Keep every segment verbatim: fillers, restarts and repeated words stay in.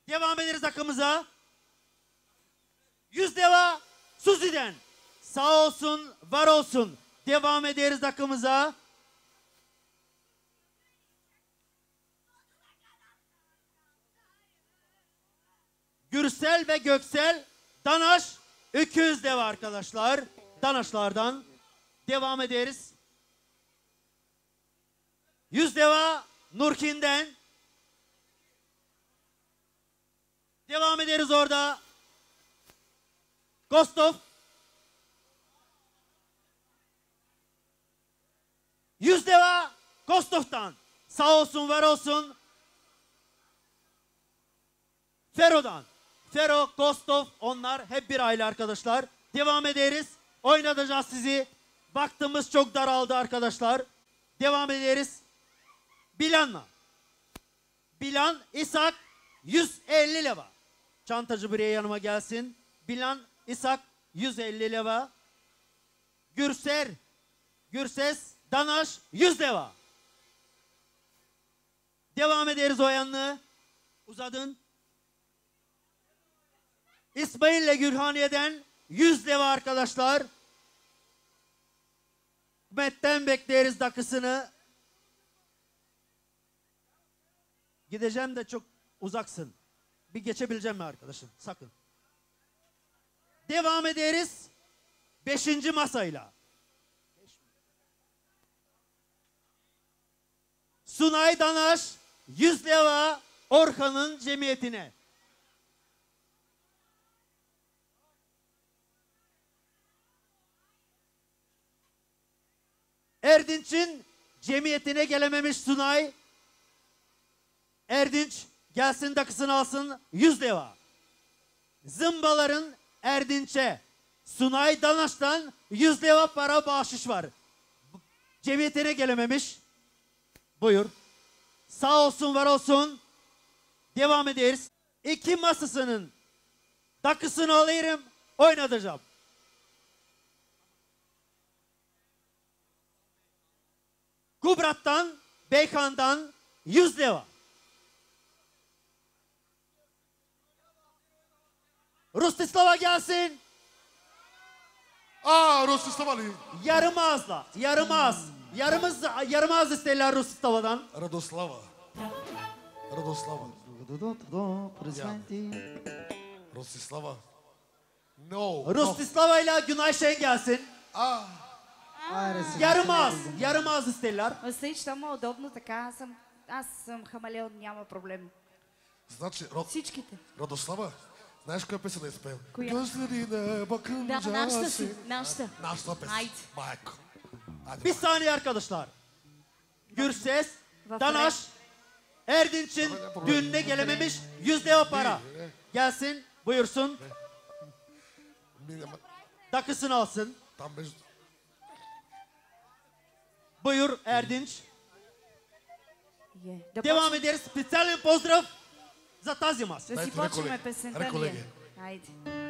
Devam ederiz akımıza. Yüz deva Suzi'den. Sağ olsun, var olsun. Devam ederiz akımıza. Gürsel ve Göksel Danaş iki yüz deva arkadaşlar. Danaşlardan devam ederiz. yüz deva Nurkin'den. Devam ederiz orada. Kostov. yüz deva Kostov'tan. Sağ olsun, var olsun. Fero'dan. Fero, Kostov, onlar hep bir aile arkadaşlar. Devam ederiz. Oynatacağız sizi. Vaktimiz çok daraldı arkadaşlar. Devam ederiz. Bilan'la. Bilan, İshak yüz elli leva. Çantacı buraya yanıma gelsin. Bilan, İshak yüz elli leva. Gürser, Gürses, Danaş yüz leva. Devam ederiz o yanlı. Uzadın. İsmail ile Gürhaniye'den yüz leva arkadaşlar. Hükümetten bekleriz dakısını. Gideceğim de çok uzaksın. Bir geçebileceğim mi arkadaşım? Sakın. Devam ederiz. Beşinci masayla. Sunay Danaş yüz leva Orhan'ın cemiyetine. Erdinç'in cemiyetine gelememiş Sunay. Erdinç gelsin dakısını alsın yüz leva. Zımbaların Erdinç'e Sunay Danaş'tan yüz leva para bağışış var. Cemiyetine gelememiş. Buyur. Sağ olsun, var olsun. Devam ederiz. İki masasının dakısını alayım, oynatacağım. Kubrat'tan, Beykan'dan yüz leva. Rustislava gelsin. Aa, Rustislava. Yarım ağızla, yarım ağız. Yarımız, yarım ağız isterler Rustislava'dan. Radoslava. Radoslava. Rustislava. No. Rustislava ile Günay Şen gelsin. Aa. Yarım ağız, yarım ağız isterler. Остави, че му е удобно така, аз съм, аз съм хамалел, няма проблем. Значи, Род... Всичките. Радослава, знаеш коя песен да изпеем? Коя? Gözlerine bakınca Да, нашата си, sen- нашата. Нашата песен. Haydi. Майко. Hadi Bir bak. saniye arkadaşlar. Gürses, Vafra. Danaş, Erdinç'in düğününe gelememiş yüz leva para. Gelsin, buyursun. Minema- Dakısını alsın. Tam beş... Buyur Erdinç. Е. Да Devam почнем- ederiz. Специален поздрав за тази маса. Да си Дайте, бе, почваме колеги. песента Аре, колеги. ние. Хайде.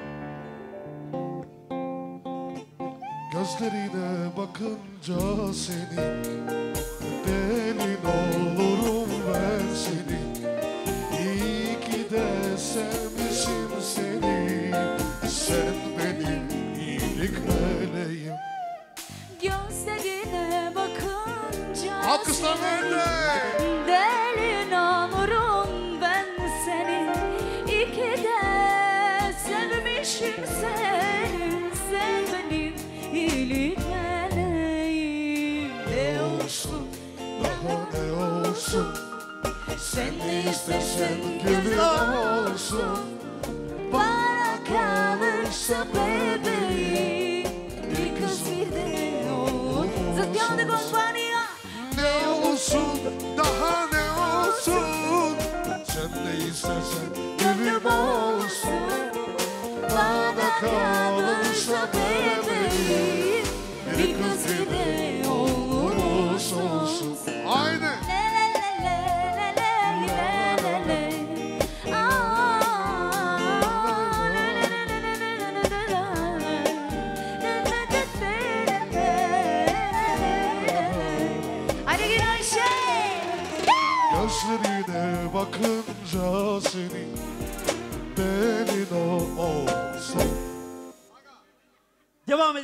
Gözlerine bakınca senin delin olurum ben senin. İyi ki de sevmişim seni. Sen benim iyilik meleğim. Gözlerine bakınca Alkışlar nerede? delin olurum ben seni. İki de sevmişim seni. Sen benim iyilik meleğim. Ne olsun Daha ne olsun? sen ne istersen Gönlüm olsun. bana kalırsa bebeğim. Bir kız bir de oğul. Затяна компания. Ne olsun? Daha ne olsun? Sen ne istersen gönlüm olsun. Bana kalırsa bebeğim. Bir kız bir de oğul Olsun olsun. Aynı. Hadi gir Ayşe. Gözlerine bakınca senin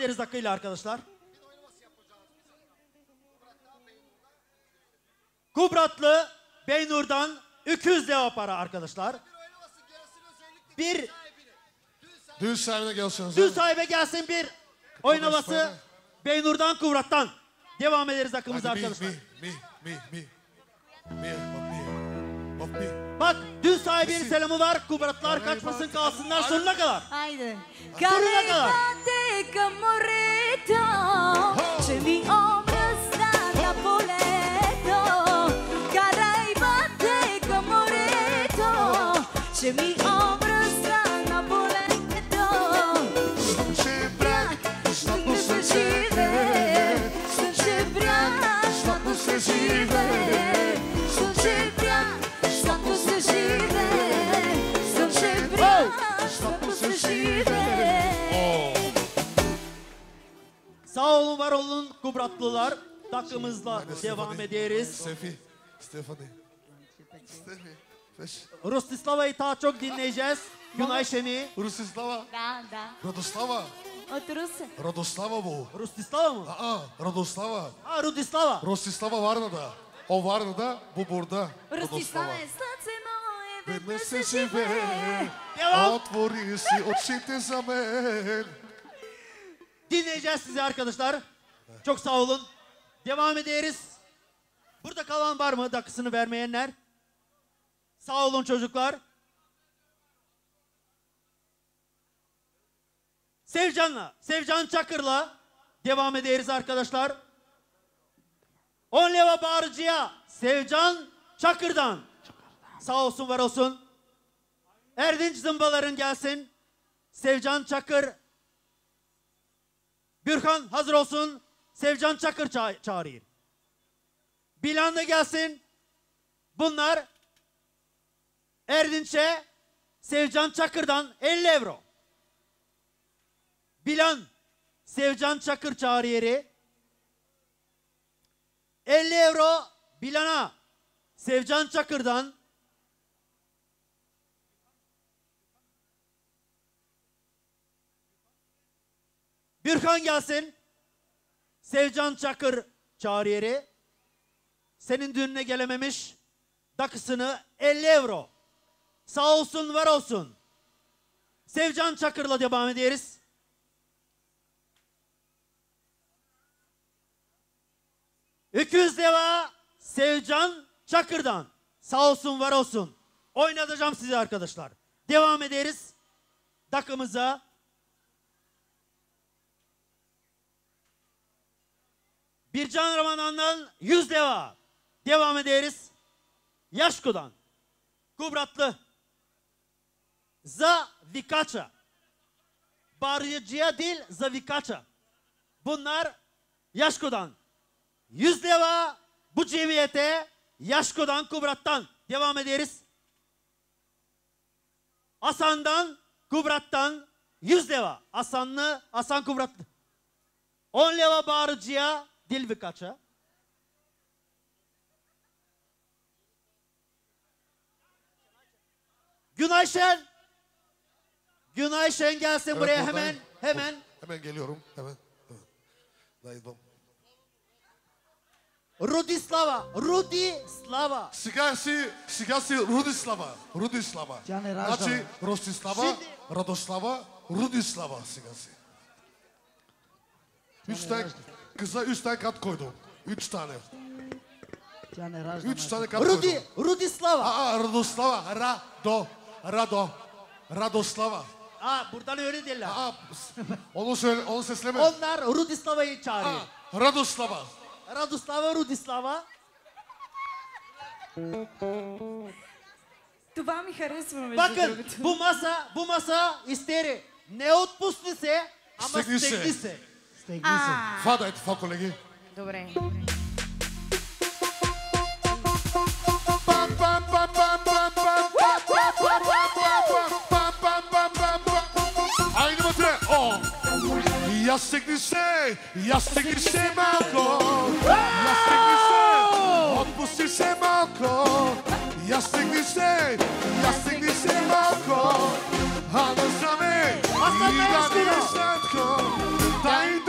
ederiz dakikayla arkadaşlar. Kubratlı Beynur'dan iki yüz lira para arkadaşlar. Bir Düğün sahibine gelsin. düğün sahibi gelsin bir oyun havası Beynur'dan Kubrat'tan. Devam ederiz dakikımıza Hadi mi, arkadaşlar. mi, mi, mi, mi. Mi, of mi. Of mi. Bak düğün sahibinin selamı var. Kubratlar kaçmasın kalsınlar sonuna kadar. Haydi. Sonuna kadar. Caricate camorrito, c'è mi obrasta Napoleto. Caricate camorrito, c'è mi obrasta Napoleto. Sempre, Stop se žive, stop se brja, stop se žive, stop se brja, stop se žive, stop se brja, stop se žive. Sağ olun var olun Kubratlılar. Dakikamızla Hadi devam Stefani. ederiz. Stefi. Stefani. Stefi. Feş. Rustislava'yı daha çok dinleyeceğiz. Günay Şen'i. Rusislava. Da, da. Radoslava. Oturursun. Radoslava bu. Rustislava mı? Aa, Radoslava. Ha Rudislava. Rostislava Varna'da. O Varna'da, bu burada. Rostislava je staceno i Vedno vedno se se žive. žive. Devam. Otvori si očite za men. Dinleyeceğiz sizi arkadaşlar. Çok sağ olun. Devam ederiz. Burada kalan var mı dakikasını vermeyenler? Sağ olun çocuklar. Sevcan'la, Sevcan Çakır'la devam ederiz arkadaşlar. on leva bağırıcıya Sevcan Çakır'dan. Sağ olsun var olsun. Erdinç Zımbaların gelsin. Sevcan Çakır. Gürkan hazır olsun. Sevcan Çakır ça çağırıyor. Bilan da gelsin. Bunlar Erdinç'e Sevcan Çakır'dan elli euro. Bilan Sevcan Çakır çağırıyor. elli euro Bilan'a Sevcan Çakır'dan. Gürkan gelsin. Sevcan Çakır çağırıyor. Senin düğününe gelememiş. Dakısını elli euro. Sağ olsun var olsun. Sevcan Çakır'la devam ederiz. iki yüz lira Sevcan Çakır'dan. Sağ olsun var olsun. Oynatacağım sizi arkadaşlar. Devam ederiz. Dakımıza. Bircan Ramanan'dan yüz lira. Devam ederiz. Yaşko'dan. Kubratlı. Za Vikaça. Bağırıcıya değil Za Vikaça. Bunlar Yaşko'dan. yüz lira bu cemiyete Yaşko'dan Kubrat'tan. Devam ederiz. Hasan'dan Kubrat'tan yüz lira. Hasanlı Hasan Kubratlı. on lira bağırıcıya Dil Vikaça. Günay Şen. Günay Şen gelsin Evet, buraya buradayım. hemen. Hemen. Hemen geliyorum. Hemen. Hemen. Dayıdım. Rudislava. Rudislava. Сега си, сега си Рудислава. Рудислава. Тя не ражда, Значи бе. Ростислава, Şimdi- Радослава, Рудислава сега си. Üç tane kıza üç tane kat koydum. Üç tane. Тя не ражда. Üç майка. tane kat Rudi, koydum. Rudislava. Aa, Radoslava. Rado. Rado. Radoslava. Aa, buradan öyle derler. Aa, onu söyle, onu sesleme. Onlar Rudislava'yı çağırıyor. Aa, Radoslava. Radoslava, Rudislava. Това ми харесва, между Bakın другото. bu masa, bu masa isteri ne otpusli se ama Stekli se. stekli se. Стегни се. А, Това дайте, това колеги. добре. Pam pam pam pam pam pam pam pam pam pam pam pam pam pam. Aynı batı. O. Yastıklı se, yastıklı se malko. Yastıklı se, otpusti se malko. Yastıklı se, yastıklı se malko. Hanısame, Aslanlar idan aşkına. istatko. Daj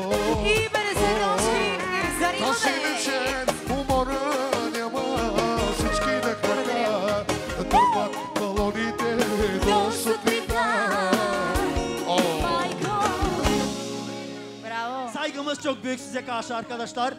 И бързи нощи, зари Този воде. вечер умора няма, всички на крака дърпат балоните до сутринта. О, Майко. Bravo. Saygımız çok büyük size karşı arkadaşlar.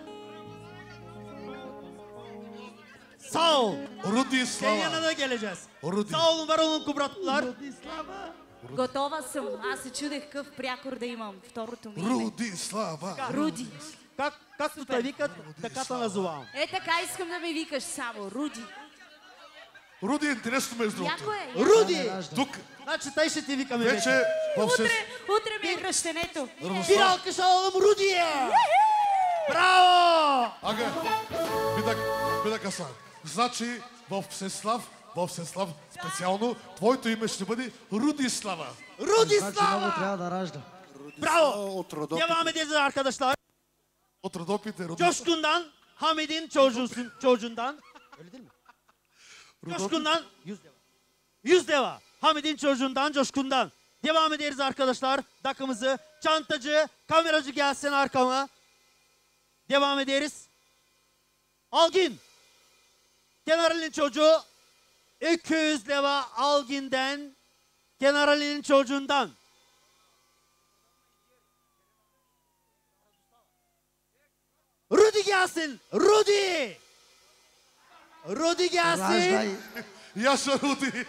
Sağ ol. Руди Senin Слава. yanına geleceğiz. Руди. Sağ olun, var olun kubratlılar. Владислава! Готова съм. Аз се чудех какъв прякор да имам. Второто ми име. Руди Слава. Руди. Как, както те викат, така те назовавам. Е, така искам да ме викаш само. Руди. Руди е интересно между другото. Яко е. Руди! Тук Значи тъй ще ти викаме вече вече. в Утре, сес... утре ми е кръщенето. Bir alkış alalım Rudi'ye. Bravo! Ага, бида, бида каса. Значи в Всеслав, в Всеслав специално, твоето име ще бъде Руди Слава. Rudi Значи много Slava! трябва да ражда. Bravo! От Родопите. Devam edeceğiz arkadaşlar. От Родопите, Руди. Coşkun'dan, Hamid'in çocuğusun, çocuğundan. Öyle değil mi? Родопите. Coşkun'dan yüz deva. Yüz deva. Hamid'in çocuğundan, Coşkun'dan. Devam ederiz arkadaşlar. Takımızı çantacı, kameracı gelsin arkama. Devam ederiz. Algin. Generalin çocuğu iki yüz leva Algin'den. Generalin çocuğundan. Rudi gelsin. Rudi. Rudi gelsin. Раждай! Яша Руди.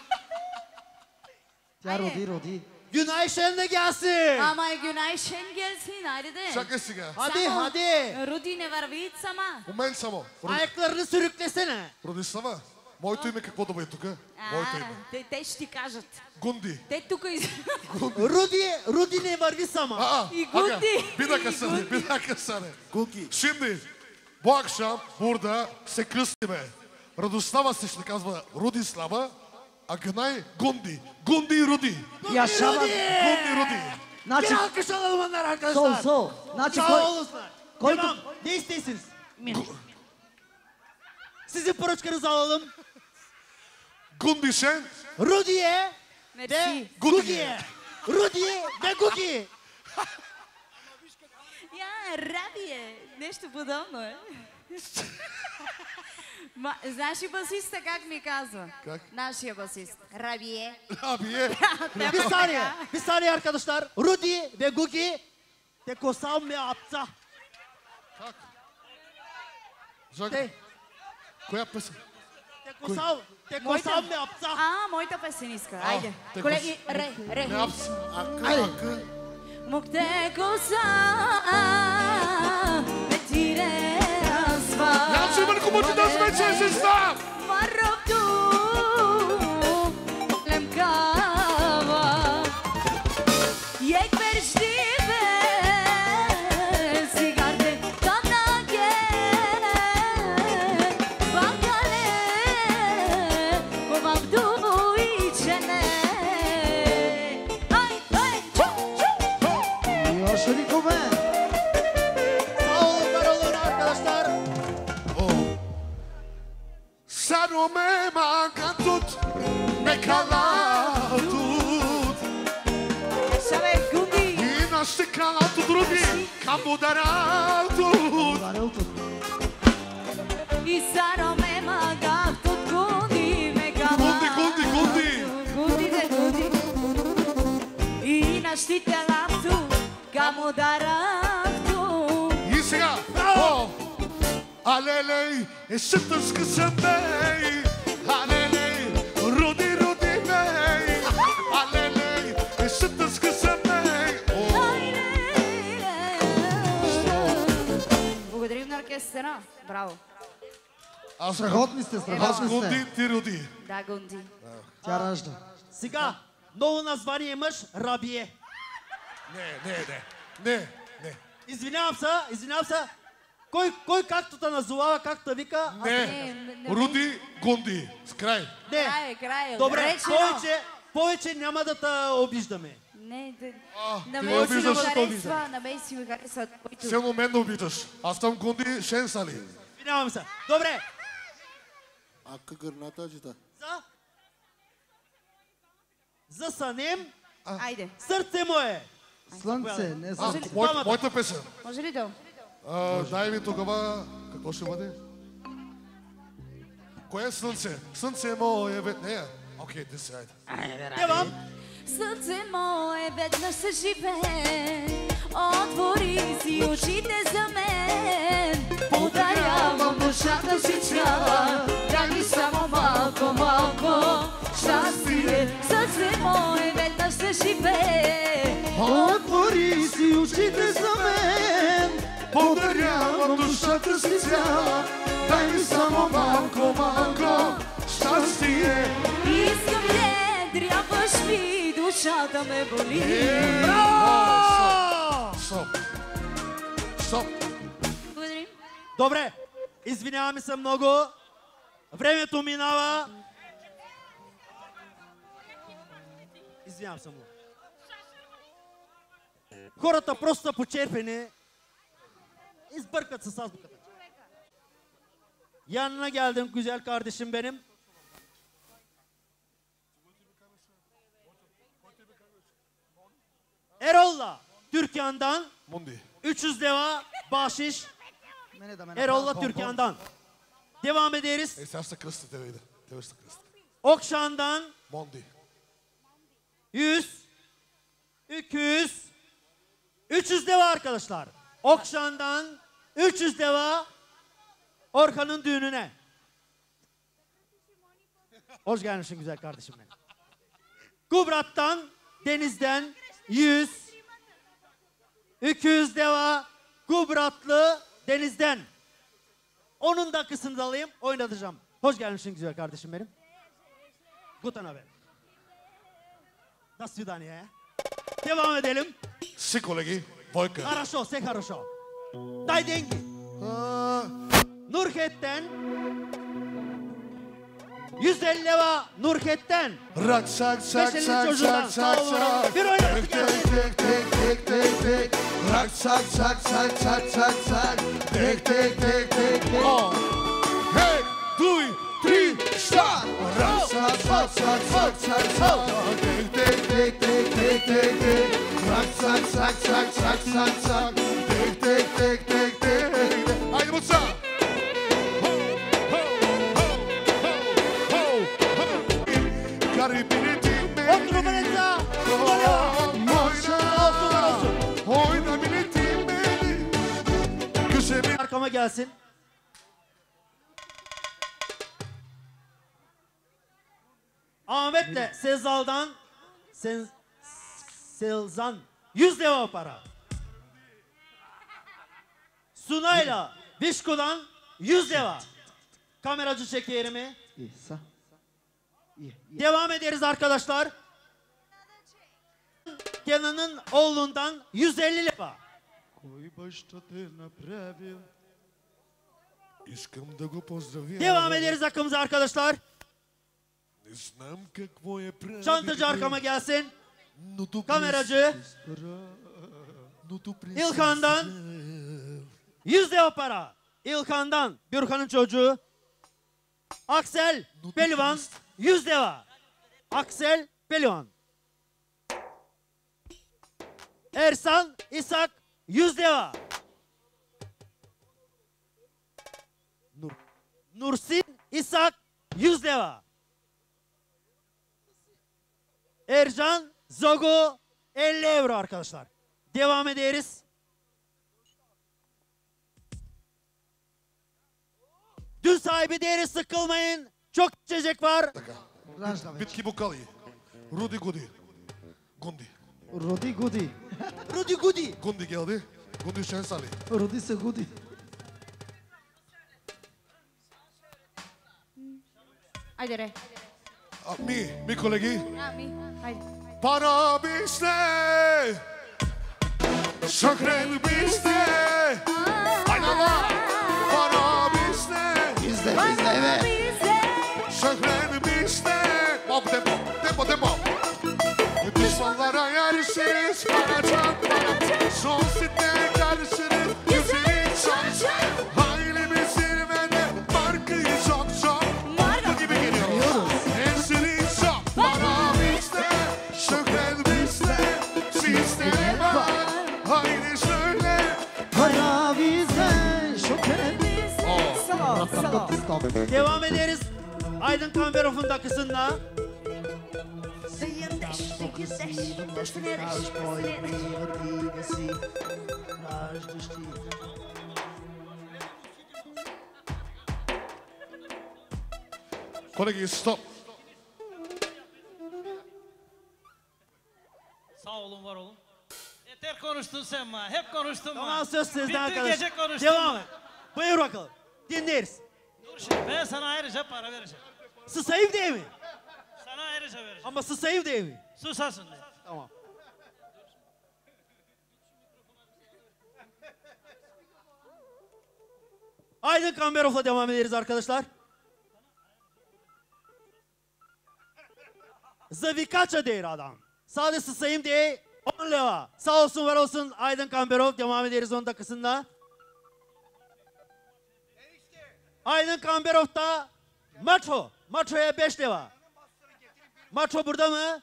Тя роди, роди. Günay Şen de gelsin. Ама е Гюнай Шен gelsin. Хайде де. Чакай сега. Hadi Само hadi. Руди не върви сама. Момент само. Руди, Ayaklarını sürüklesene. Руди Слава. Моето име какво да бъде тук? Моето А, име. те, те ще ти кажат. Гунди. Те тук из... Rudi, Rudi ne var bir sama. Aa, İyi, aga, Gundi. bir dakika sene, bir dakika sene. Куки. Şimdi bu akşam burada se кръстиме. Радослава се ще казва Руди Слава, а Гнай Гунди. Гунди и Руди. Yaşama! Гунди и Руди. Значи, Bir alkış alalım onlar сол, arkadaşlar. сол. Значи, Sağ кой, olasınlar. Koy- Devam. Ne isteysiniz? Sizin poroçkanızı alalım. Гунди Шен, Rudi'ye Мерси. ve Gugi'ye. Gugi'ye. Rudi ve Gugi. Я, Раби е. Нещо подобно е. Ма, знаеш ли басиста как ми казва? Как? Нашия басист. Раби е. abi ye. Bir saniye. Bir saniye arkadaşlar. Rudi ve Gugi te kosam me apsa. Жака, Te, коя песен? te kosam, te Моята. kosam me apsa. А, моята песенистка. Айде. те Колеги, ре, ре. Не апс. Ака. Мукте коса ме тире асфа. Янчо има ли кому ти да сме че си став? Марокто лемкава. Jek perştibe sigarte kanage bakale komabdu bu içene. Ay ay çu çu. Još никome! Sağ olun, var olun arkadaşlar. Сано ме макатут, ме калатут. Şabe gundi. И нашите калатут Руди, камо даратут. Дарелто. И саро ме магав тут гунди ме кава. Гунди, гунди, гунди. Гунди де гунди. И нашите лапту камо дарахту. И сега, о, алелей, е шитърска съм бей, алелей, Руди, Руди бей, алелей, е шитърска съм бей. О, Благодарим на оркестъра. Браво. аз, Страхотни сте, аз страхотни Гунди, сте. ти Руди. Да, Гунди. Тя ражда. Сега, ново название имаш Рабие. Не, не, не, не, не, Извинявам се, извинявам се. Кой, кой както те назовава, както те вика? аз- не, не, не. Руди, Гунди, с край. Не. Край, край. Добре, Речено. повече, повече няма да те обиждаме. Не, да... А, На ти мен ме си ми обиждаш. харесва, на мен си ми харесва. твоето. Силно мен да обичаш. Аз съм Гунди Шенсали. Извинявам се. Добре, Ака гърната аджита. за... За Санем, Айде. сърце му е. Слънце, не А, слънце. мой, Двамата. моята песен. Може ли да? А, дай ми тогава, какво ще бъде? Кое е слънце? Слънце е мое, вет не е. Окей, ти си, айде. Devam. Сърце мое веднъж се живее, отвори си очите за мен. Подарявам душата си цяла, дай ми само малко, малко щастие. Сърце мое веднъж се живее, Отвори си очите за мен, подарявам душата си цяла, дай ми само малко, малко щастие. искам не, трябваш ми, душата ме боли. Стоп. Стоп. Благодарим. Добре, извиняваме се много. Времето минава. Извинявам се много. Хората просто са почерпени и sbъркат с азбуката. Yanına geldim güzel kardeşim benim. Erol'la Türkiye'den Мунди. üç yüz deva bahşiş. Мене да ме Erol'la направи помпон. Türkiye'den. Devam ederiz. Ей, сега ще се кръстите, виде. Те ще се кръстите. Okşan'dan Монди. yüz, iki yüz, üç yüz deva arkadaşlar. Okşan'dan üç yüz deva Orkan'ın düğününe. Hoş gelmişsin güzel kardeşim benim. Kubrat'tan, Deniz'den yüz, iki yüz deva Kubratlı Deniz'den. Onun dakikasını da alayım, oynatacağım. Hoş gelmişsin güzel kardeşim benim. Guten Abend. До свидания. Devam edelim. Си, колеги. Войка. Хорошо, все хорошо. Дай деньги. А, Nurket'ten yüz elli lira Nurket'ten. Рак, сак, сак, Beş elli сак, çocuğundan. сак, Sağ сак, olun. сак. Bir oynatın Тек, gelsin. тек, тек, тек, тек, тек. Рак, сак, сак, сак, сак, сак, сак. Тек, тек, тек, тек, тек. О! Хей, дуй, три, ста. Рак, сак, сак, сак, сак, сак, сак. Тек, тек, тек, тек, тек, тек, тек. Рак, сак, сак, сак, сак, сак, сак. Тек, тек, тек, тек, тек, тек. Айде, муца! Otro Vanessa. Oyna milletim beni. Köşemi Arkama gelsin. Ahmet'le Sezal'dan Sen, Selzan yüz deva para. Sunay'la Vişko'dan yüz deva. Kameracı çekerimi. И са. И, и. Devam ederiz arkadaşlar. Kenan'ın oğlundan yüz elli lira. Кой баща те направил? Искам да го поздравя. Devam ederiz akımıza arkadaşlar. Не знам какво е правил. Çantacı arkama gelsin. Но то Kameracı но то през- İlkan'dan yüz lira para. İlkan'dan Gürkan'ın çocuğu. Aksel Pelivan yüz lira. Aksel Pelivan. Ersan İshak yüz lira. Nur. Nursin İshak yüz lira. Ercan Zogo elli euro arkadaşlar. Devam ederiz. Dün sahibi değeri sıkılmayın. Çok içecek var. Така. Раждаме. Битки бокали. Руди Гуди. Гунди. Роди Гуди. Rudy Goody. Гунди geldi. Гунди Шенсали. Роди се Гуди. Айде, ре. А, ми, ми колеги. Ами, айде. Para bizde. Şöhret bizde. Haydi Allah. Para bizde. Изде, изде, бе. Bize Şöhret bizde. Tempo, tempo, tempo, tempo. Düşmanlara yarışırız. Para çok, para çok. Son site karışırız. Güzelim çok çok. Halimiz zirvede. Markayı çok çok. Marka. Bu gibi geliyor. Hepsini çok. Para bizde. Şöhret bizde. Sizde var. Stop, stop, stop, stop. Devam ederiz. Aydın Kamberov'un takısında. Kolegi stop. Sağ olun, var olun. Yeter konuştun sen ma. Hep konuştun ma. Tamam, söz sizde Bütün arkadaş. gece konuştun Devam ma. et. Buyur bakalım. Dinleriz. Dur şimdi, ben sana ayrıca para vereceğim. Susayım değil mi? Sana ayrıca vereceğim. Ama susayım değil mi? Susasın de. Tamam. Aydın Kamberov'la devam ederiz arkadaşlar. Zavikaça değil adam. Sadece susayım diye on leva. Sağ olsun var olsun Aydın Kamberov. Devam ederiz onun takısında. Aydın Kamberov da Macho. Macho'ya beş leva. Macho burada mı?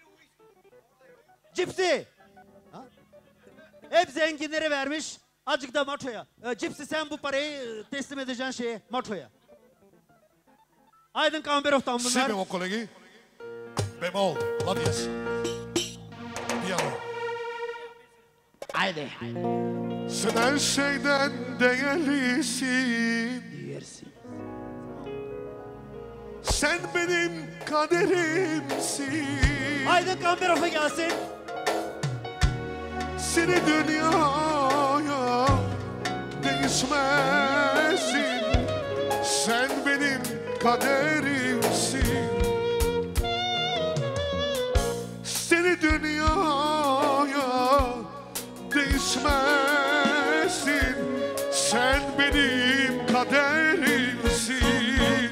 Cipsi. Ha? Hep zenginlere vermiş. Azıcık da Macho'ya. E, Cipsi sen bu parayı e, teslim edeceksin şeye Macho'ya. Aydın Kamberov'tan Si bunlar. bemol kolegi. Bemol. La diyez. Piano. Haydi. Sen her şeyden değerlisin. Yersin. Sen benim kaderimsin. Aydın Kamberov'a gelsin. Seni dünyaya değişmezsin. Sen benim kaderimsin. Seni dünyaya değişmezsin. Sen benim kaderimsin.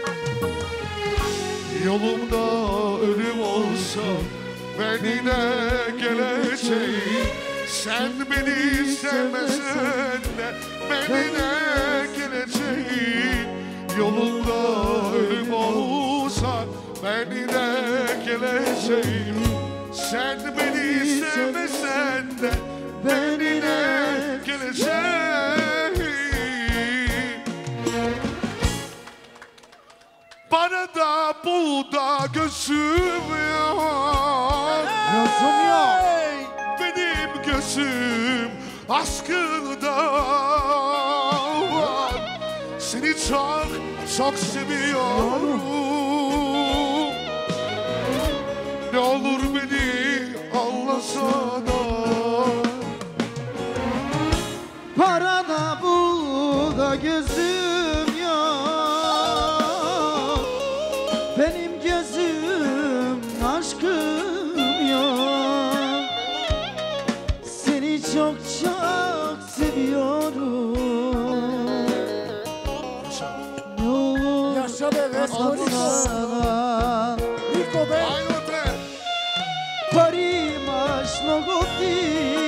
Yolumda ölüm olsa ben yine geleceğim. Sen beni sevmesen de ben yine geleceğim. Yolumda ölüm olsa ben yine geleceğim. Sen beni sevmesen de ben yine geleceğim. Bana da bul da gözüm yok. Gözüm yok. Benim gözüm aşkında. Seni çok çok seviyorum. Ne olur beni anlasana. Parada bul da gözüm yok. Benim gözüm aşkım yok. Seni çok çok seviyorum. Ne olur Yaşa be anlasana. Rico be. Ajde. Parimaš mnogo ti.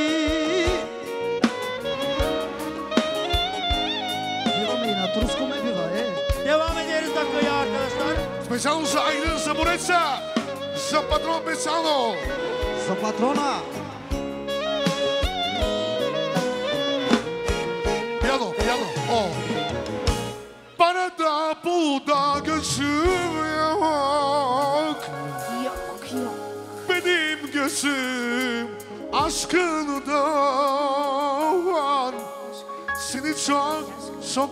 Pjevamo i na turskom ne biva, e? Devam ederiz dakikaya arkadaşlar. Specijalno za Aydın Zaboreca. Za patron Besano. Za patrona. Piyano, piyano. O. Bana da bul da gözüm yok. Yok yok. Benim gözüm aşkından. Seni çok çok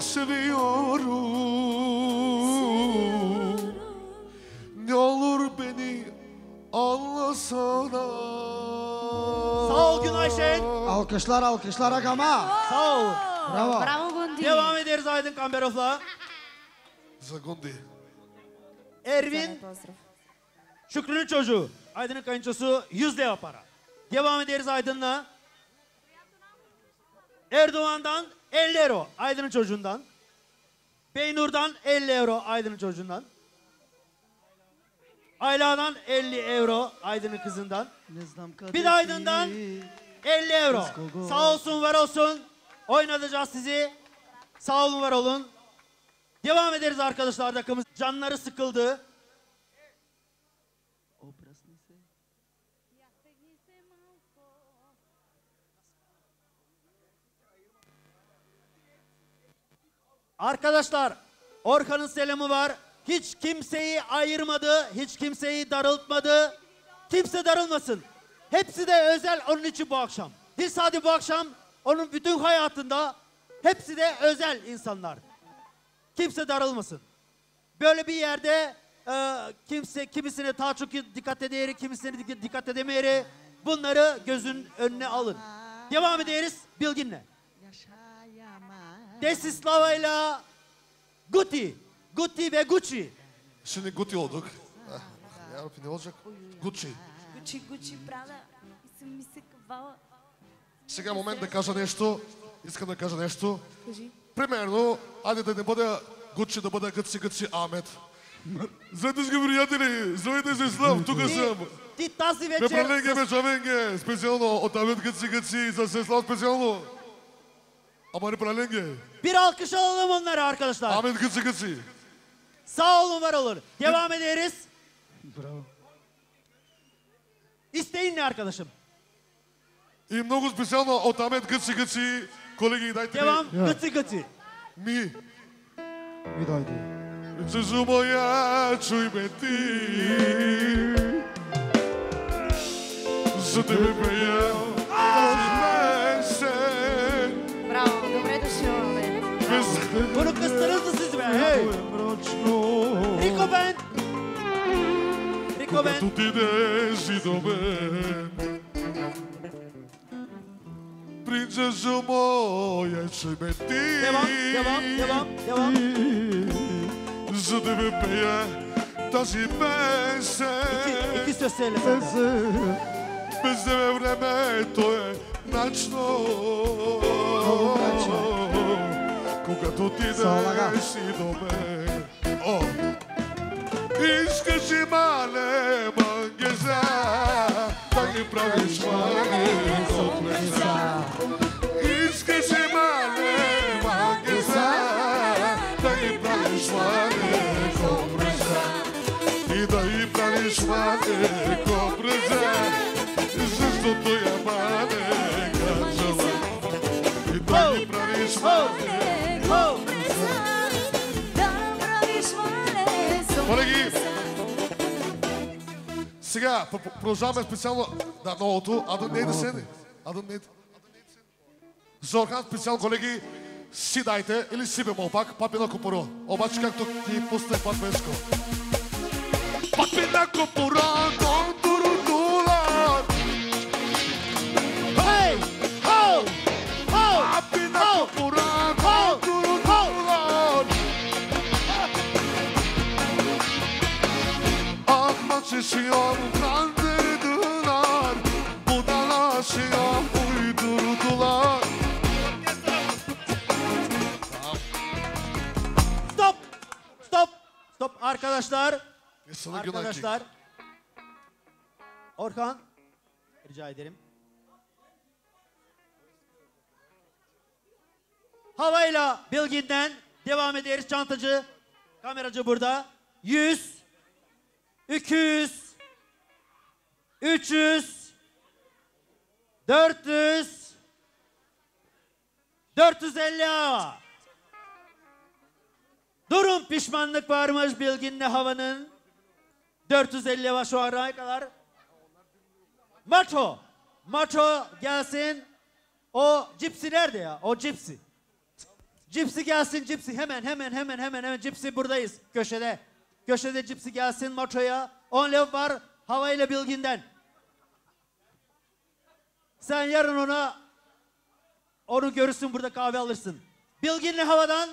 seviyorum. Ne olur beni anlasana. Sağ ol Günay Şen. Alkışlar alkışlar agama. Sağ ol. Bravo. Bravo Gundi. Devam ederiz Aydın Kamberov'la. Za Gundi. Ervin Pozdrav. Şükrü'nün çocuğu. Aydın'ın kayınçosu yüz lira para. Devam ederiz Aydın'la. Erdoğan'dan elli euro Aydın'ın çocuğundan. Beynur'dan elli euro Aydın'ın çocuğundan. Ayla'dan elli euro Aydın'ın kızından. Ne znam kad Bir je de Aydın'dan ti. elli euro. Sağ olsun var olsun. Oynatacağız sizi. Sağ olun var olun. Devam ederiz arkadaşlar takımız. Canları sıkıldı. Arkadaşlar Orhan'ın selamı var. Hiç kimseyi ayırmadı, hiç kimseyi darıltmadı. Kimse darılmasın. Hepsi de özel onun için bu akşam. Dilsadi bu akşam onun bütün hayatında hepsi de özel insanlar. Kimse darılmasın. Böyle bir yerde e, kimse kimisine daha çok dikkat ederi, kimisine dik- dikkat edemeyeri, bunları gözün önüne alın. Devam ederiz Bilgin'le. Desislava'yla Guti. Guti ve Gucci. Şimdi Gucci olduk. Ah, Yarabbim ne olacak? Gucci. Gucci, Gucci, Prada. Isso me se cavala. Сега е момент да кажа нещо. Искам да кажа нещо. Кажи. Примерно, айде да не бъда Гучи, да бъда Гъци Гъци Ахмед. Здравейте, скъпи приятели! Здравейте, Сеслав! Тук Ти, съм! ти тази Ме вечер... праленге, с- ме чавенге! Специално от Ахмед Гъци Гъци за Сеслав специално! Ама не праленге! Bir alkış alalım onlara arkadaşlar. Ахмед Гъци Гъци! Sağ olun, var olun. Devam ederiz. Браво. İsteğin ne arkadaşım? И много специално от Ахмед Гъци Гъци, колеги, дайте Devam. ми! Gıtı gıtı. Ми! Ми дойде. Чужо моя, чуй ме ти! За тебе пея тази песен! Браво, добре дошъл, бе. Без Bunu kıstırırdı siz be. Hey. мрачно! Rico Band. Rico Band. Когато отидеш и до мен. Принцесо моя, чуй ме ти. Devam, devam, devam, devam. За тебе пея тази İki, песен. iki söz söyle sen de. Без тебе времето е мрачно. Когато Салага. отидеш и до мен. О! Искаш и мале мангеза, да ги правиш мале комплеса. Искаш и мале мангеза, да ги правиш мале комплеса. И да ги правиш мале комплеса, защото я мале кажала. И да ги правиш мале. Oh. Да направиш мале со Колеги, сега п- п- продължаваме специално да, новото. Адам не е да седне. Адам не е. За Орхан специално, колеги, си дайте или си бемол пак, папина копоро. Обаче както ти пусне пак вешко. Папина копоро, контурудула. Hey. Oh. Oh. Папина Oh. копоро, контурудула. Anlaşışıyor kandırdılar, budalaşıyor uydurdular. Stop. Stop. Stop arkadaşlar. Sana Arkadaşlar. Orhan. Rica ederim. Havayla Bilgin'den devam ederiz. Çantacı, kameracı burada. yüz, iki yüz, üç yüz, dört yüz, dört yüz elli hava. Durum pişmanlık varmış Bilgin'le havanın. dört yüz elli hava şu ana kadar. Macho. Macho gelsin. O cipsi nerede ya? O cipsi. Cipsi gelsin, cipsi hemen hemen hemen hemen hemen cipsi buradayız köşede. Köşede cipsi gelsin Macho'ya. on lev var havayla Bilgin'den. Sen yarın ona onu görürsün, burada kahve alırsın. Bilgin'le havadan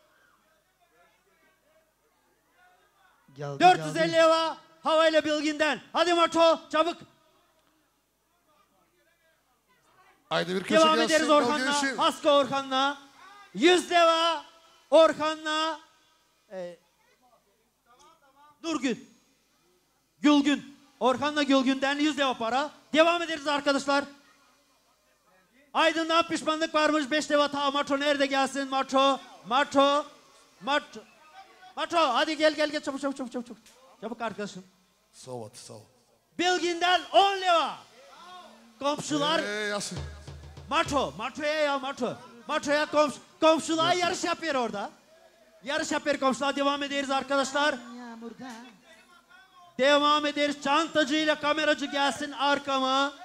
Geldi, dört yüz elli geldi. hava havayla Bilgin'den. Hadi Macho çabuk. Haydi bir köşe Devam gelsin. ederiz Al Orhan'la. gelsin. Haska Orhan'la. yüz leva Orhan'la. E, Nurgün. Gülgün. Orhan'la Gülgün'den yüz leva para. Devam ederiz arkadaşlar. Aydın'dan pişmanlık varmış. beş leva ta. Macho nerede gelsin? Macho. Macho. Macho. Macho hadi gel gel gel çabuk çabuk çabuk çabuk. Çabuk arkadaşım. Sağ ol, sağ ol. Bilgin'den on leva. Komşular. Ee, Yasin. Macho. Macho'ya ya Macho. Macho'ya komş komşuluğa yarış yapıyor orada. Yarış yapıyor komşular. Devam ederiz arkadaşlar. Devam ederiz. Çantacı ile kameracı gelsin arkama.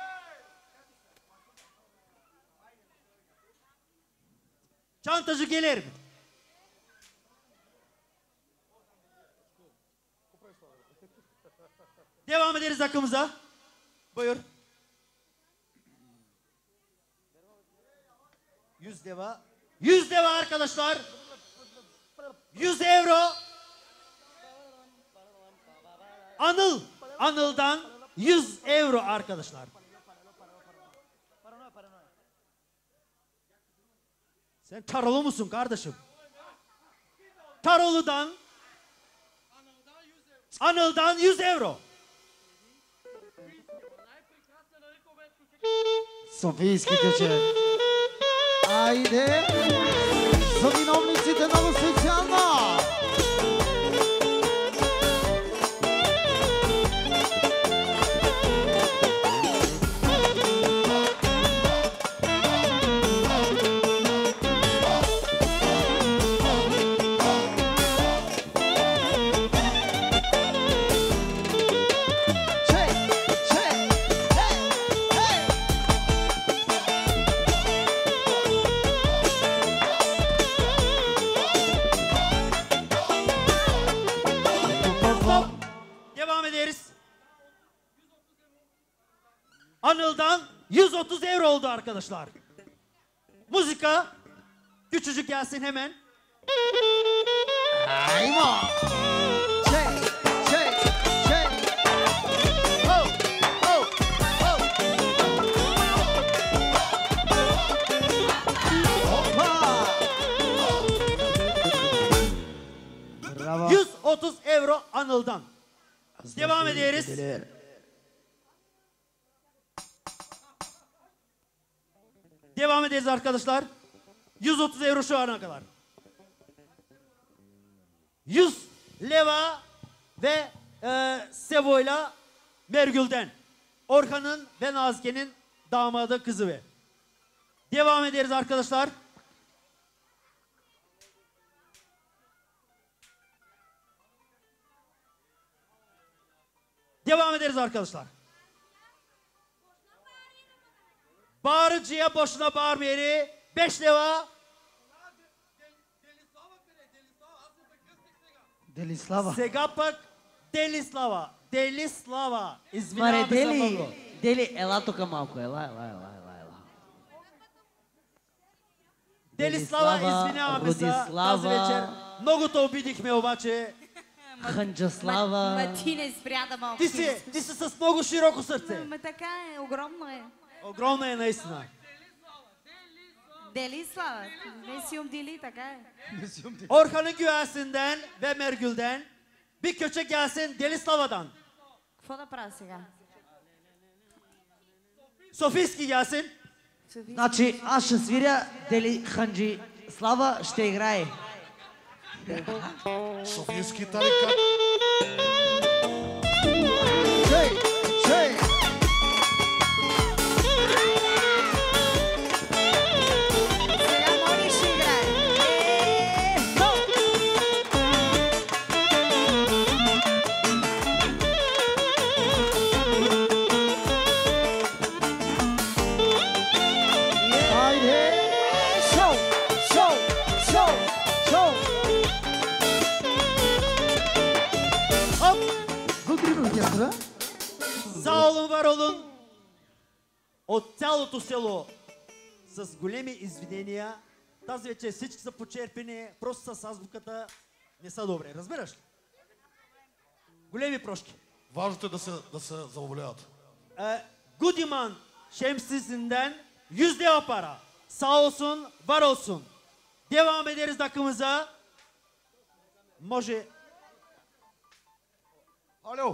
Çantacı gelir mi? Devam ederiz akımıza. Buyur. Yüz deva. Yüz deva arkadaşlar. Yüz euro. Anıl. Anıl'dan yüz euro arkadaşlar. Sen Tarolu musun kardeşim? Tarolu'dan Anıl'dan yüz euro. Софийски тече. Айде! За виновниците много специално! Devam ederiz. Anıl'dan yüz otuz euro oldu arkadaşlar. Muzika küçücük gelsin hemen. Ajmo! Ček, ček, ček! Ho, ho, ho. Opa! Bravo! yüz otuz euro Anıl'dan. Devam ederiz. Devam ederiz arkadaşlar. yüz otuz euro şu ana kadar. yüz leva ve e, Sevo'yla Mergül'den. Orhan'ın ve Nazike'nin damadı kızı ve. Devam ederiz arkadaşlar. Devam ederiz arkadaşlar. Bağırıcıya boşuna bağırmayın. Beş leva. Делислава! Сега пък Делислава. Делислава. Маре, Извиняваме се Дели, много. Дели, ела тук малко, ела, ела, ела, ела, ела. Делислава, извиняваме се тази Родислава. вечер. Много те обидихме обаче. Ханджаслава. Ма ти не спря да малко. Ти си, ти си с много широко сърце. Ма така е, огромно е. Огромна е наистина. Deli Slava. Ne siyum dili така е. Orhan'ın güvesinden ve Mergül'den bir köçek gelsin Delislava'dan. Какво да правя сега? Sofийski gelsin. Софи. Значи, аз ще свиря, Дели Ханджи Слава ще играе. Софийски тарикат. Ček, ček! Сега Мони ще играе. Е, но! Ajde! Šou, šou, šou, šou! Hop. Вътре оркестра. Sağ olun, var olun. От цялото село с големи извинения. Тази вечер всички са почерпени, просто с азбуката не са добре. Разбираш ли? Големи прошки. Важното е да се, да се забавляват. Ee, Gudiman şemsisinden yüz lira para. Sağ olsun, var olsun. Devam ederiz takımıza. Може. Alo.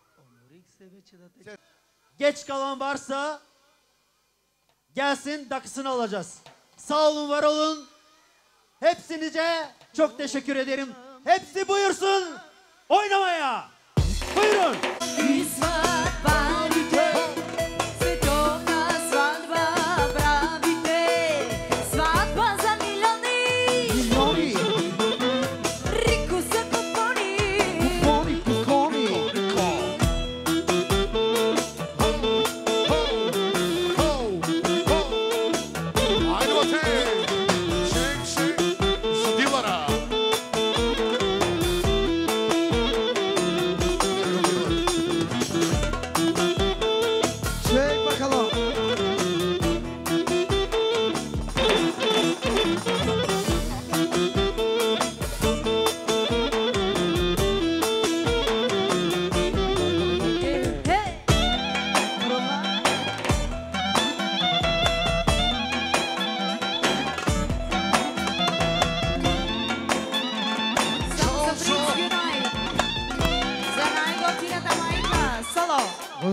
Geç kalan varsa gelsin, dakısını alacağız. Sağ olun, var olun. Hepsinize çok teşekkür ederim. Hepsi buyursun oynamaya. Buyurun. И сватбите, световна сватба правите, сватба за милиони. Милиони!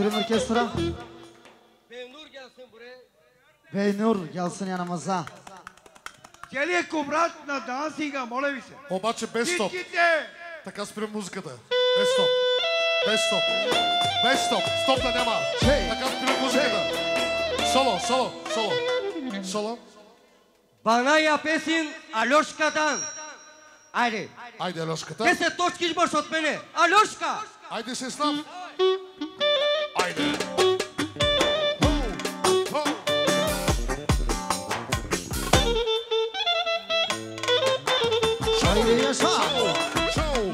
Buyurun orkestra. Beynur gelsin buraya. Beynur gelsin yanımıza. Целият кобрат на дансинга, моля ви се. Обаче без стоп. Всичките! Така спрем музиката. Без стоп. Без стоп. Без стоп. Стоп да няма. Така спрем музиката. Соло, соло, соло. Соло. Bana yapesин Aloşka'dan. Haydi. Айде, Алешката. Deset точки избърш от мене. Aloşka. Айде, Сеслав. Айде. Haydi yaşa. Шоу.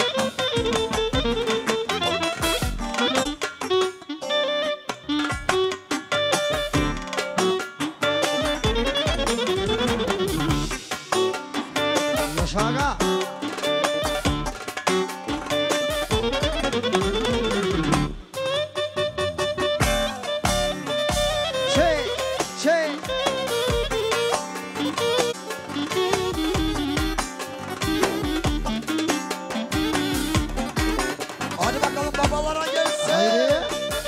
Yaşa aga. Şey, şey. Hadi bakalım babalara gelsin. Haydi.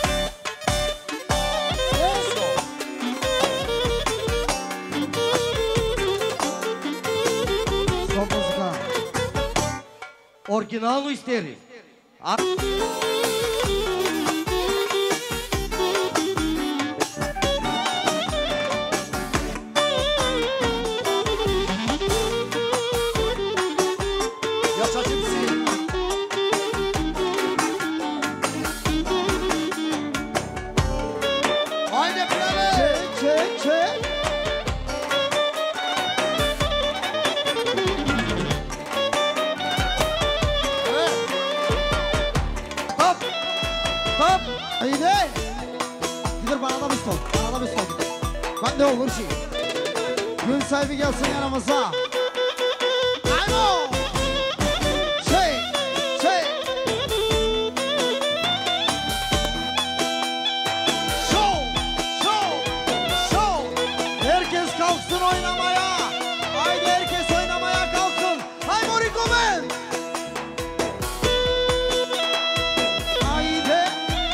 Stop muzika. Оригинално истери. А... Yaşa kimsin? Haydi Bilal. Çek, çek, çek. Hop! Hop! Haydi. Gider bana da bir stop. Bana da bir stop. Bak ne olur şey. Gün sahibi gelsin yanımıza. Ayno. Şey, şey. Show, show, show. Herkes kalksın oynamaya. Haydi herkes oynamaya kalksın. Hay Morikomen. Haydi.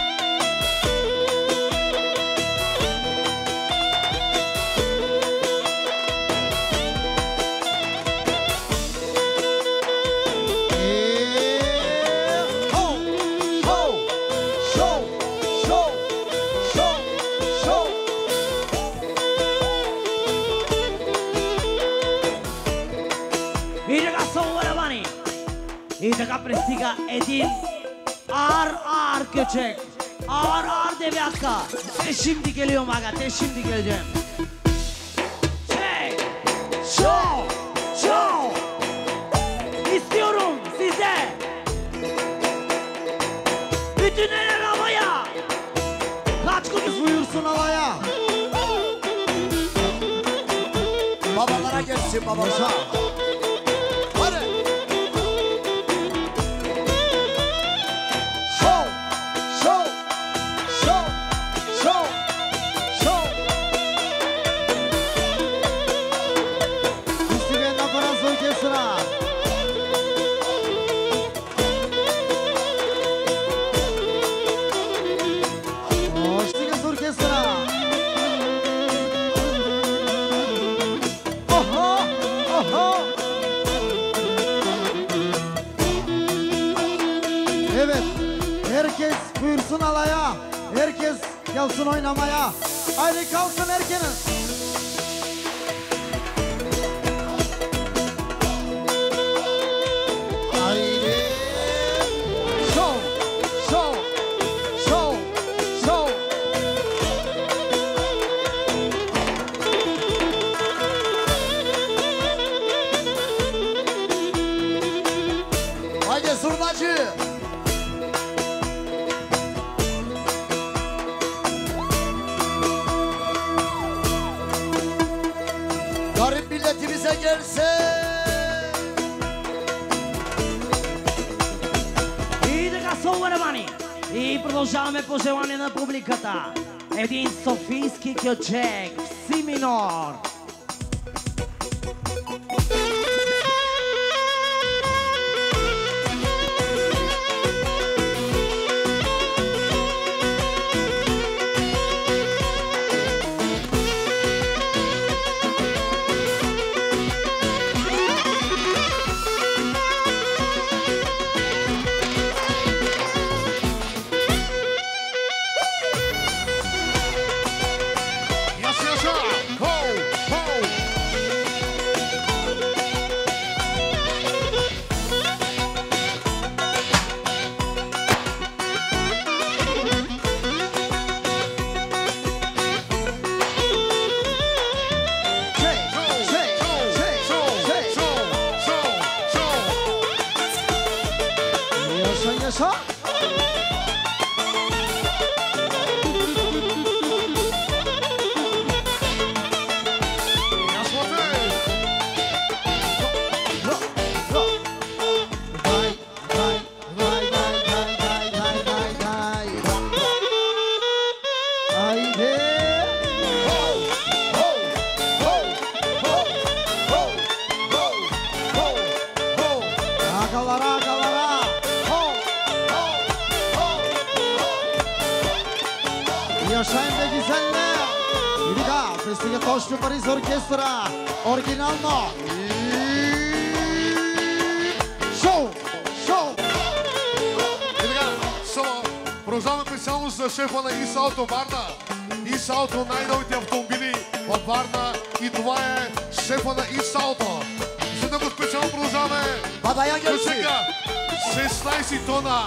И така съвремени. И така пристига един ağır ağır köçek. Ağır ağır deviyaka. Te şimdi geliyorum aga, te şimdi geleceğim. Şey, show, show. İstiyorum size. Bütün eller havaya. Kaç kuruş Buyursun havaya. Babalara gelsin babalara. Hadi. Show, show, show, show, show. Istigenda Fransız Orkestra. Hoşçakalın Orkestra. Oho, oho. Evet, herkes buyursun alaya. Herkes gelsin oynamaya. Haydi kalsın herkes. Haydi. Show, show, show, show. Haydi zurnacı. Garip milletimize gelsin. И така съвремени. И продължаваме по желание на публиката. Един софийски кючек в си минор. Още пари за оркестъра. Оригинално. Шоу! Шоу! И така, само продължаваме специално за шефа на ИСАУТО Варна. ИСАУТО, най-новите автомобили от Варна. И това е шефа на ИСАУТО. За да го специално продължаваме. Баба я гърси. Сега, шестнайсет тона.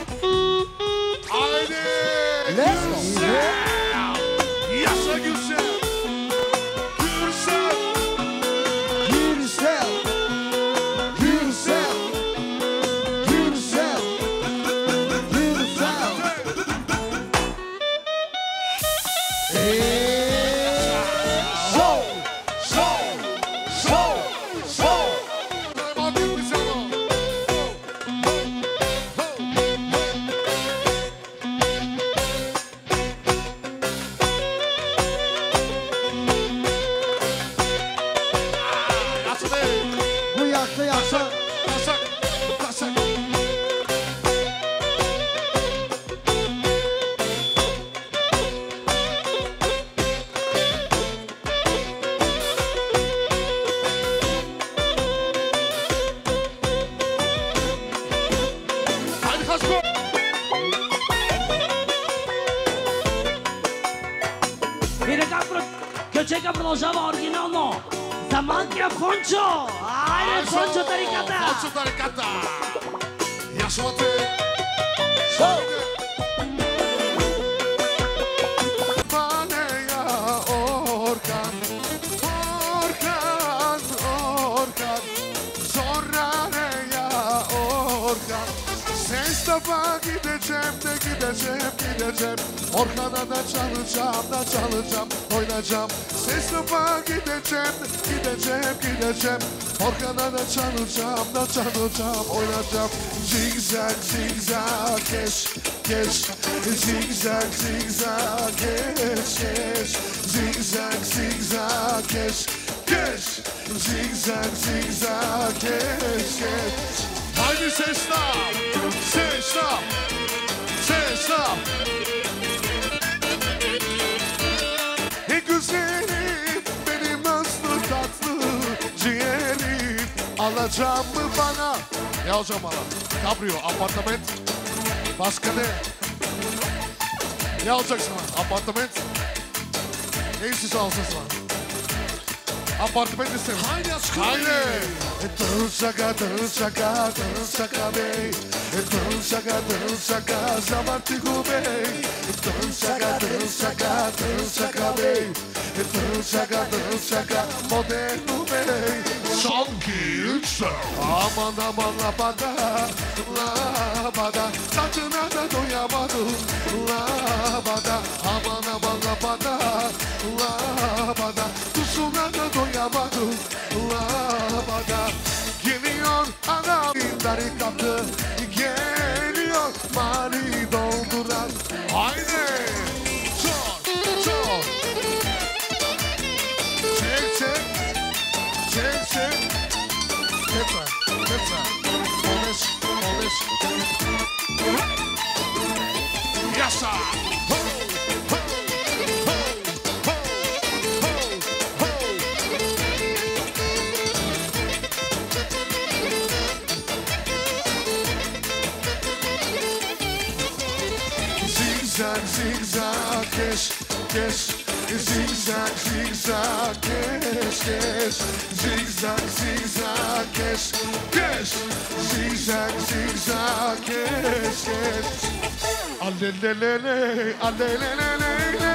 Айде! Лесно! Яша Гюсел! Гюсел! Гюрсел! Гюрсел! Гюрсел! Гюрсел! Шоу! Шоу! Шоу! Шоу! Bu yaksa yaksa. Tasak! Tasak! Haydi Kasko! И така Кючека продължава оригинално. За малкия Фончо. Айде, Фончо тариката. Фончо тариката! Яшовате! Шоу! Maneja Orkan, Orkan, Orkan, Zoraneja Orkan. Sesla gideceğim de gideceğim gideceğim. Orkan'a da çalacağım da çalacağım oynayacağım. Sesla gideceğim gideceğim gideceğim. Orkan'a da çalacağım da çalacağım oynayacağım. Zigzag zigzag geç geç. Zigzag zigzag geç geç. Zigzag zigzag geç geç. Zigzag zigzag geç geç. Haydi sesla, sesla, sesla. E güzelim benim nasıl tatlı ciğerim. Alacağım mı bana? Ne alacağım bana? Cabrio, apartment. Başka ne? Ne alacaksın bana? Apartment. Ne istiyorsan alsın sana? Apartment isterim. Haydi aşkım. Haydi. Dön şaka, dön şaka, dön şaka bey. Dön şaka, dön şaka, zamantiku bey. Dön şaka, dön şaka, dön şaka bey. Dön şaka, dön şaka, modernu bey. Son iki, üç, dört. Aman aman labada, labada. Saçına da doyamadım, labada. Aman aman labada, labada. Tuzuna da doyamadım, labada. Geliyor anam tarikatı, geliyor mani dolduran. Haydi! Çok, çok. Çek, çek. Çek, çek. Ketra, ketra. Konuş, konuş. Yaşa! Ho, ho, ho, ho, ho, ho. Zigzag, zigzag, keş, keş. Zigzag, zigzag, keş, keş. Zigzag, zigzag, keş, keş. Zigzag, zigzag, keş, keş. Alelelele, alelelele.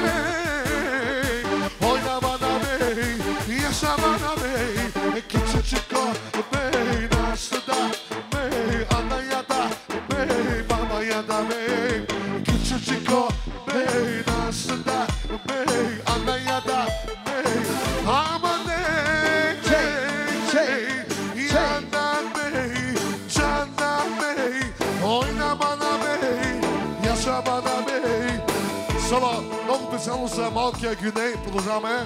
Oyna bana bey, yaşa bana bey. Küçücük o bey, nasıl da bey. Ana ya da bey, baba ya da bey. Küçücük o bey, nasıl da bey. Ana ya da bey. Aman ey, ey, yandan bey, candan bey. Oyna bana bey, yaşa bana bey. Solo, много специално за малкия Гюней. Продължаваме.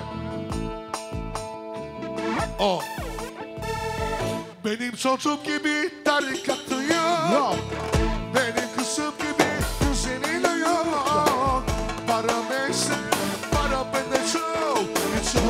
О! Benim çocuğum gibi tarikatı yok. Benim kızım gibi kuzenin yok. Para neyse, para bende çok.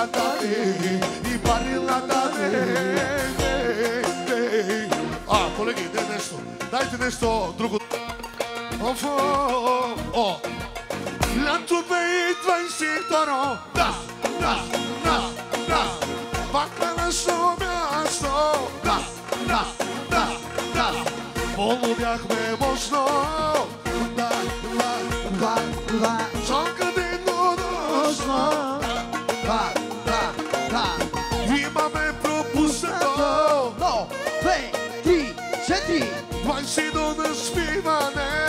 la dane, и пари la dane. А, колеги, не нещо. Дайте нещо друго. Оф, о, о. Лято две хиляди двадесет и второ. Да, да, да, да. Пак на нашето място. Да, да, да, да. Полудяхме мощно. Да, да, да, да. Чонката нощно. Да, да, да. Имаме пропуснато. Едно, две, три, четири. двадесет до наспиване.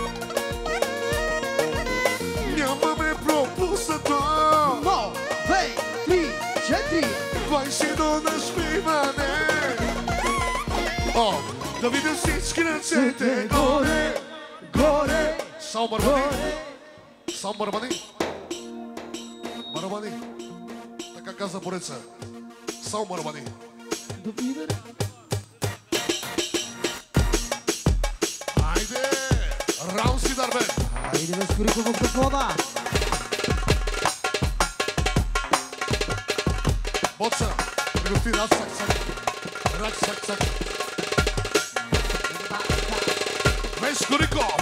Нямаме пропуснато. Едно, две, три, четири. двадесет до наспиване. О, да видя всички ръцете горе, горе. Само барабани. Само барабани. Барабани. Така каза бореца. Само барабани. Айде! Раунд си, Дарбен! Айде, Вескорико в кафода! Боца! Приготви рак, сак, сак. Рак, сак, сак. Вескориков!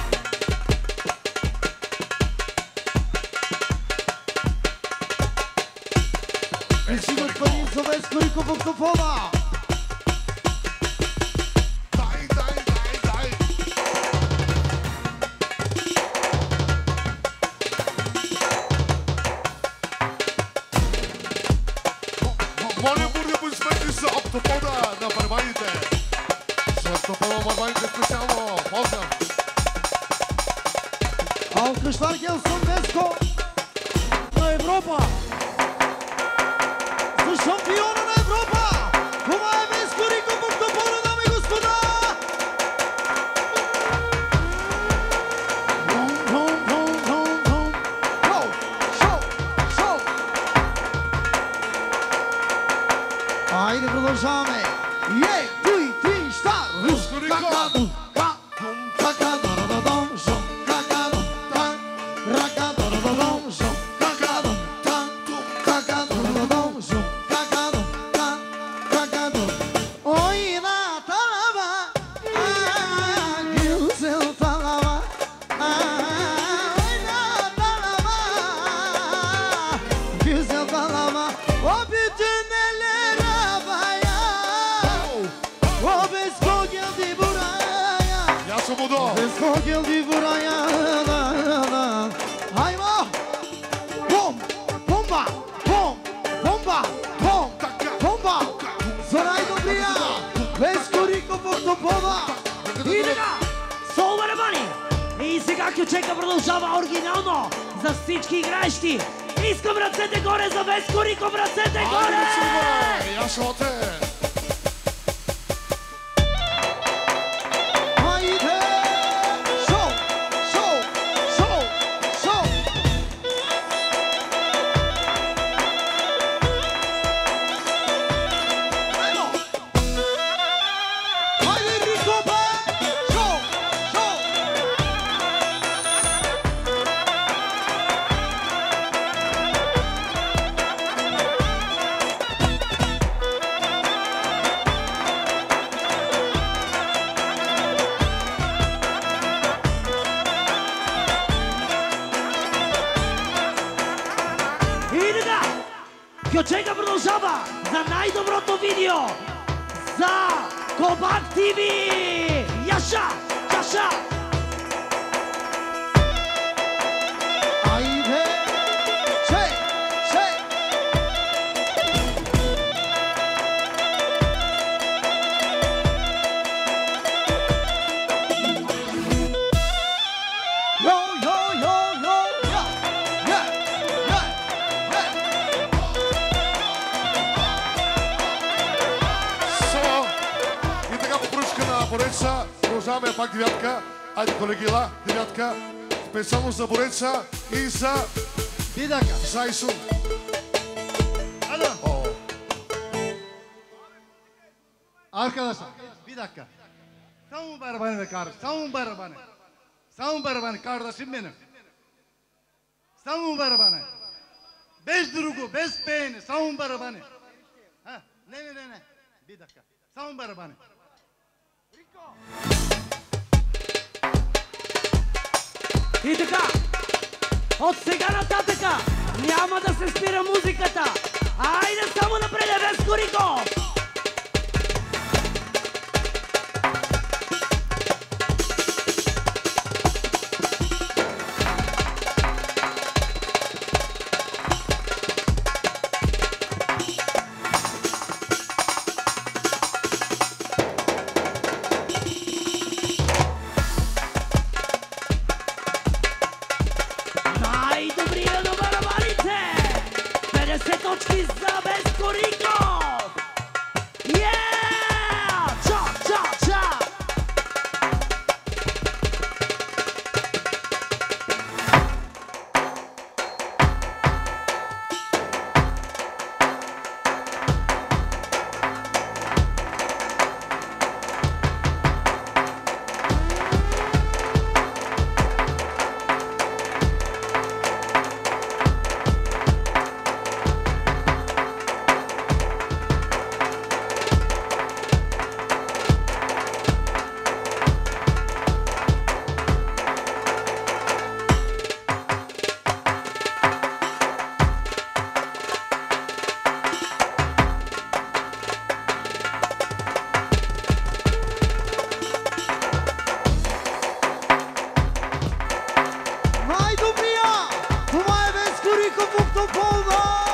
Причинът пари за Вескорико в кафода! Дай, дай, дай, дай! Моля, буря, поизмени за октопода на барабаните. За октопода на барабаните специално. Поздрав! Алкъщар Гелсон Веско на Европа! За шампиона на Европа! Това е Вескорико в октопода, дами и господа! Шоу! Шоу! Шоу! Айде, продължаваме! Ей, туй, три, штар! Вескорико! Geldi buraya Hayva Bom Bomba Bom Bomba Bom Bomba Зарай добрия Вескорико в октопода. И така, сол барабани. И сега кючека продължава оригинално за всички играещи. Искам ръцете горе за Вескорико, ръцете горе! Яшоте! Кючека продължава за най-доброто видео за Кобак ТВ! Яша! Яша! Айде! Че! Че! Йо, йо, йо, йо! Я! Я! Я! И така по поръчка на Бореца продължаваме пак девятка. Айде колегила, девятка. Специално за Бореца и за Видака. За Исун. Alo. Arkadaşlar bir dakika. Samo barabanı be kardeşim. Samo barabanı. Samo barabanı kardeşim benim. Samo barabanı. Без друго, без пеене, само барабани. А, не, не, не, не. Би така. Само барабани. И така, от сега нататъка няма да се спира музиката. Айде само напред, Веско Риков! Най-добрия на барабаните! петдесет точки за Веско Риков! Yeah! Ча, ча, ча! Най-добрия! Това е Веско Риков от Тополна!